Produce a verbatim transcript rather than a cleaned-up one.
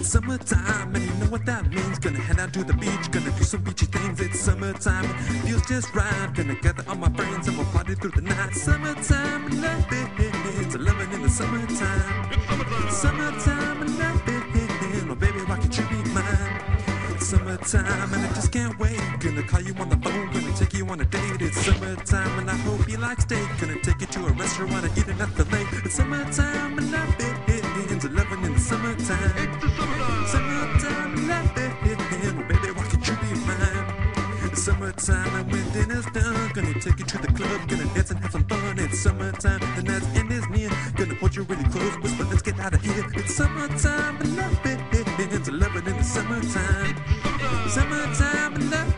It's summertime, and you know what that means. Gonna head out to the beach, gonna do some beachy things. It's summertime, it feels just right. Gonna gather all my friends and we'll party through the night. Summertime, and love it. It's eleven in the summertime. It's summertime, and love it. Oh baby, why can't you be mine? It's summertime, and I just can't wait. Gonna call you on the phone, gonna take you on a date. It's summertime, and I hope you like steak. Gonna take you to a restaurant and eat enough fillet. It's summertime, and love it. It's eleven in the summertime. It's the summertime. Summertime, love it. Oh baby, why can't you be mine? It's summertime, and when dinner's done, gonna take you to the club, gonna dance and have some fun. It's summertime, the night's end is near. Gonna hold you really close, whisper, let's get out of here. It's summertime, and love it. It's eleven in the summertime. Summertime, and love